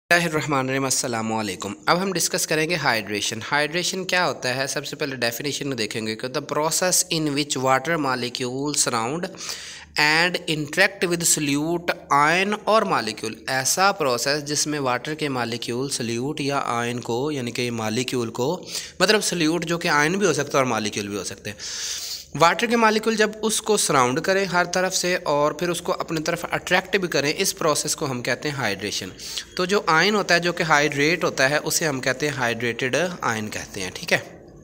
अस्सलामुअलैकुम। अब हम डिस्कस करेंगे हाइड्रेशन। हाइड्रेशन क्या होता है? सबसे पहले डेफिनेशन देखेंगे कि the process in which water molecule surround and interact with solute ion और मालिक्यूल। ऐसा प्रोसेस जिसमें वाटर के मालिक्यूल सल्यूट या आयन को, यानी कि मालिक्यूल को, मतलब सल्यूट जो कि आयन भी हो सकता है और मालिक्यूल भी हो सकते हैं, वाटर के मालिक्यूल जब उसको सराउंड करें हर तरफ से और फिर उसको अपनी तरफ अट्रैक्ट भी करें, इस प्रोसेस को हम कहते हैं हाइड्रेशन। तो जो आयन होता है जो कि हाइड्रेट होता है उसे हम कहते हैं हाइड्रेटेड आयन कहते हैं। ठीक है,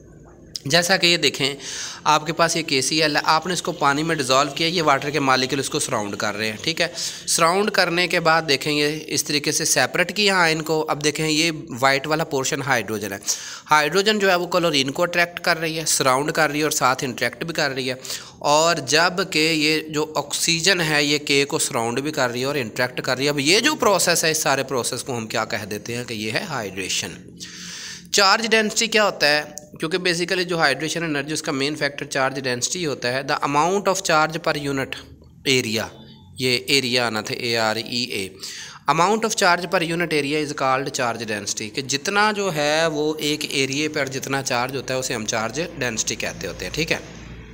जैसा कि ये देखें आपके पास ये KCl है, आपने इसको पानी में डिज़ोल्व किया, ये वाटर के मालिक्यूल इसको सराउंड कर रहे हैं। ठीक है, सराउंड करने के बाद देखेंगे इस तरीके से सेपरेट किया आयन को। अब देखें ये वाइट वाला पोर्शन हाइड्रोजन है। हाइड्रोजन जो है वो क्लोरीन को अट्रैक्ट कर रही है, सराउंड कर रही है और साथ इंटरेक्ट भी कर रही है। और जब कि ये जो ऑक्सीजन है ये K को सराउंड भी कर रही है और इंटरेक्ट कर रही है। अब ये जो प्रोसेस है, इस सारे प्रोसेस को हम क्या कह देते हैं कि ये है हाइड्रेशन। चार्ज डेंसिटी क्या होता है? क्योंकि बेसिकली जो हाइड्रेशन एनर्जी उसका मेन फैक्टर चार्ज डेंसिटी होता है। The amount of charge per unit area, ये एरिया आना था AREA, amount of charge per unit area is called charge density. कि जितना जो है वो एक एरिया पर जितना चार्ज होता है उसे हम चार्ज डेंसिटी कहते होते हैं। ठीक है,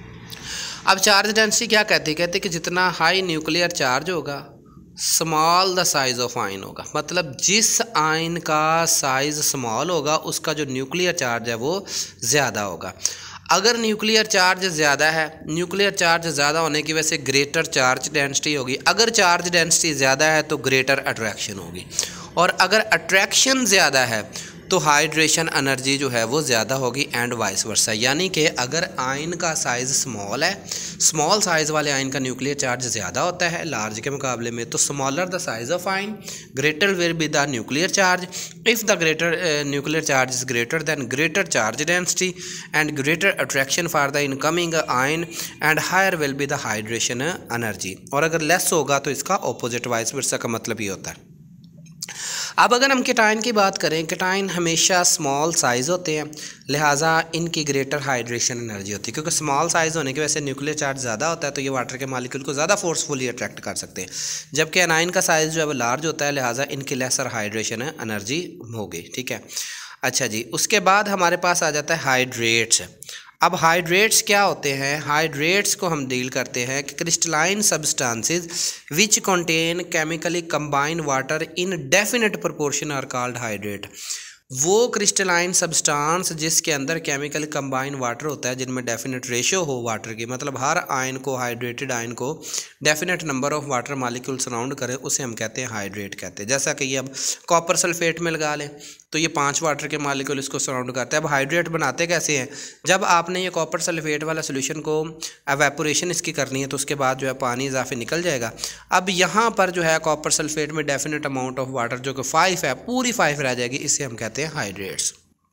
अब चार्ज डेंसिटी क्या कहती है? कहते हैं कि जितना हाई न्यूक्लियर चार्ज होगा small the size of ion होगा। मतलब जिस आयन का साइज़ स्मॉल होगा उसका जो न्यूक्लियर चार्ज है वो ज़्यादा होगा। अगर न्यूक्लियर चार्ज ज़्यादा है, न्यूक्लियर चार्ज ज़्यादा होने की वजह से ग्रेटर चार्ज डेंसिटी होगी। अगर चार्ज डेंसिटी ज़्यादा है तो ग्रेटर अट्रैक्शन होगी, और अगर अट्रैक्शन ज़्यादा है तो हाइड्रेशन एनर्जी जो है वो ज़्यादा होगी एंड वाइस वर्सा। यानी कि अगर आयन का साइज़ स्मॉल है, स्मॉल साइज़ वाले आयन का न्यूक्लियर चार्ज ज़्यादा होता है लार्ज के मुकाबले में, तो smaller the size of ion greater will be the nuclear charge. If the greater nuclear charge is greater than greater charge density and greater attraction for the incoming ion and higher will be the hydration energy. और अगर less होगा तो इसका opposite vice versa का मतलब ये होता है। अब अगर हम केटाइन की बात करें, केटाइन हमेशा स्मॉल साइज़ होते हैं, लिहाजा इनकी ग्रेटर हाइड्रेशन एनर्जी होती है। क्योंकि स्मॉल साइज़ होने की वजह से न्यूक्लियर चार्ज ज़्यादा होता है तो ये वाटर के मालिक्यूल को ज़्यादा फोर्सफुली अट्रैक्ट कर सकते हैं। जबकि एनाइन का साइज़ जो है वो लार्ज होता है, लिहाजा इनकी लेसर हाइड्रेशन एनर्जी होगी। ठीक है, अच्छा जी, उसके बाद हमारे पास आ जाता है हाइड्रेट्स। अब हाइड्रेट्स क्या होते हैं? हाइड्रेट्स को हम डील करते हैं कि crystalline substances which contain chemically combined water in definite proportion are called hydrate. वो क्रिस्टलाइन सब्सटेंस जिसके अंदर केमिकल कंबाइंड वाटर होता है, जिनमें डेफिनेट रेशियो हो वाटर की, मतलब हर आयन को, हाइड्रेटेड आयन को definite number of water molecule surround करे, उसे हम कहते हैं हाइड्रेट कहते हैं। जैसा कि ये अब कॉपर सल्फेट में लगा लें तो ये 5 वाटर के मालिक्यूल इसको सराउंड करते हैं। अब हाइड्रेट बनाते कैसे हैं? जब आपने ये कॉपर सल्फेट वाला सोल्यूशन को एवेपोरेशन इसकी करनी है तो उसके बाद जो है पानी इजाफे निकल जाएगा। अब यहाँ पर जो है कॉपर सल्फेट में डेफिनेट अमाउंट ऑफ वाटर जो कि 5 है, पूरी 5 रह जाएगी, इसे हम कहते हैं हाइड्रेट्स।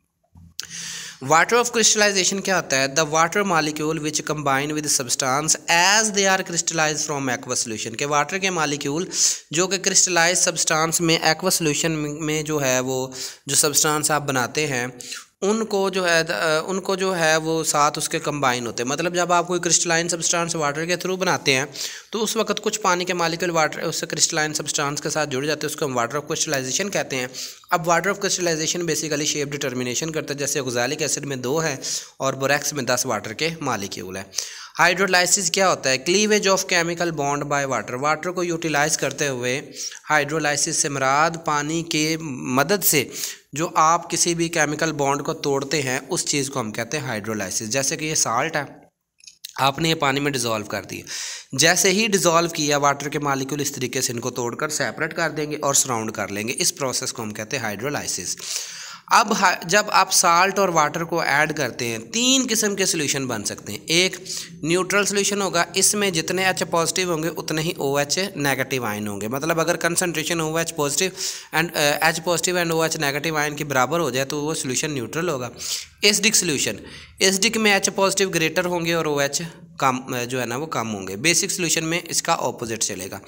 वाटर ऑफ क्रिस्टलाइजेशन क्या होता है? The water molecule which combine with substance as they are crystallize from aqua solution. के वाटर के मालिक्यूल जो कि क्रिस्टलाइज सब्सटेंस में एक्वा सोल्यूशन में जो है वो जो सब्सटेंस आप बनाते हैं उनको जो है वो साथ उसके कंबाइन होते हैं। मतलब जब आप कोई क्रिस्टलाइन सब्सटेंस वाटर के थ्रू बनाते हैं तो उस वक्त कुछ पानी के मालिक्यूल वाटर उस क्रिस्टलाइन सब्सटेंस के साथ जुड़ जाते हैं, उसको हम वाटर ऑफ क्रिस्टलाइजेशन कहते हैं। अब water of crystallization basically shape determination करता है, जैसे ऑक्सैलिक एसिड में 2 है और बोरेक्स में 10 वाटर के मालिक्यूल है। हाइड्रोलाइसिस क्या होता है? Cleavage of chemical bond by water. Water को यूटिलाइज करते हुए हाइड्रोलाइसिस से मुराद पानी के मदद से जो आप किसी भी केमिकल बॉन्ड को तोड़ते हैं उस चीज़ को हम कहते हैं हाइड्रोलाइसिस। जैसे कि ये साल्ट है, आपने ये पानी में डिज़ोल्व कर दिया, जैसे ही डिज़ोल्व किया वाटर के मालिक्यूल इस तरीके से इनको तोड़कर सेपरेट कर देंगे और सराउंड कर लेंगे। इस प्रोसेस को हम कहते हैं हाइड्रोलाइसिस। अब जब आप साल्ट और वाटर को ऐड करते हैं 3 किस्म के सोल्यूशन बन सकते हैं। एक न्यूट्रल सोल्यूशन होगा, इसमें जितने H पॉजिटिव होंगे उतने ही OH नेगेटिव आयन होंगे। मतलब अगर concentration OH positive and H positive and OH negative ion की बराबर हो जाए तो वो सोल्यूशन न्यूट्रल होगा। एसिडिक सोल्यूशन, एसिडिक में H पॉजिटिव ग्रेटर होंगे और OH कम जो है ना वो कम होंगे। बेसिक सोल्यूशन में इसका ऑपोजिट चलेगा।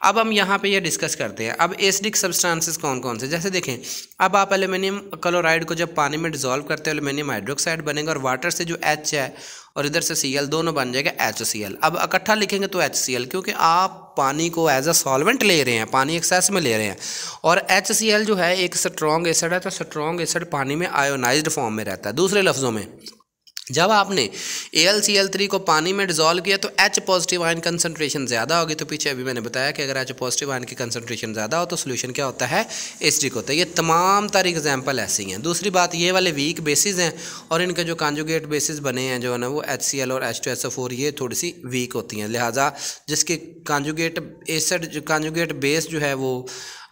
अब हम यहाँ पे ये डिस्कस करते हैं। अब एसिडिक सब्सटेंसेस कौन कौन से, जैसे देखें अब आप एल्यूमिनियम क्लोराइड को जब पानी में डिसॉल्व करते हैं एल्यूमिनियम हाइड्रोक्साइड बनेगा और वाटर से जो H है और इधर से Cl दोनों बन जाएगा HCl। अब इकट्ठा लिखेंगे तो HCl, क्योंकि आप पानी को एज अ सॉल्वेंट ले रहे हैं, पानी एक्सेस में ले रहे हैं। और HCl जो है एक स्ट्रॉन्ग एसिड है, तो स्ट्रॉन्ग एसिड पानी में आयोनाइज्ड फॉर्म में रहता है। दूसरे लफ्ज़ों में जब आपने AlCl3 को पानी में डिज़ोल्व किया तो H पॉजिटिव आयन कंसनट्रेशन ज़्यादा होगी। तो पीछे अभी मैंने बताया कि अगर H पॉजिटिव आयन की कंसनट्रेशन ज़्यादा हो तो सोल्यूशन क्या होता है, एसिडिक होता है। ये तमाम तार एग्जाम्पल ऐसी हैं। दूसरी बात, ये वाले वीक बेसिस हैं और इनके जो कॉन्जुगेट बेसिस बने हैं जो है ना वो HCl और H2SO4 ये थोड़ी सी वीक होती हैं। लिहाजा जिसके कॉन्जुगेट एसिड जो कॉन्जुगेट बेस जो है वो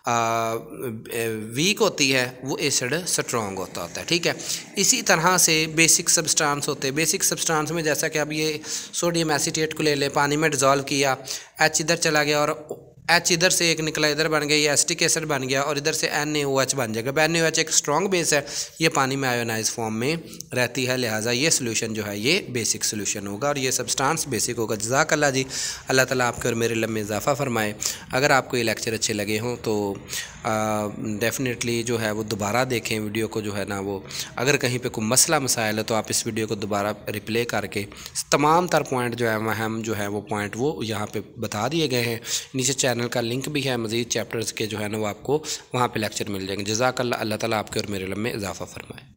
वीक होती है वो एसिड स्ट्रॉन्ग होता है। ठीक है, इसी तरह से बेसिक सब्सटेंस होते हैं। बेसिक सब्सटेंस में जैसा कि अब ये सोडियम एसीटेट को ले लें, पानी में डिज़ोल्व किया, H इधर चला गया और H इधर से एक निकला इधर बन गया, ये एसिटिक एसिड बन गया और इधर से NaOH बन जाएगा। NaOH एक स्ट्रॉन्ग बेस है, ये पानी में आयोनाइज फॉर्म में रहती है। लिहाजा ये सोल्यूशन जो है ये बेसिक सोल्यूशन होगा और ये सब्सटेंस बेसिक होगा। जज़ाकल्लाह जी, अल्लाह ताला आपके और मेरे इल्म में इजाफ़ा फरमाए। अगर आपको ये लेक्चर अच्छे लगे हों तो डेफ़िनेटली जो है वो दोबारा देखें वीडियो को, जो है ना वो अगर कहीं पे कोई मसला मसाइल है तो आप इस वीडियो को दोबारा रिप्ले करके तमाम तर पॉइंट जो है अहम जो है वो पॉइंट वो यहाँ पे बता दिए गए हैं। नीचे चैनल का लिंक भी है, मज़ीद चैप्टर्स के जो है ना वो आपको वहाँ पे लेक्चर मिल जाएंगे। जज़ाकल्लाह, अल्लाह ताला आपके और मेरे इल्म में इजाफ़ा फरमाए।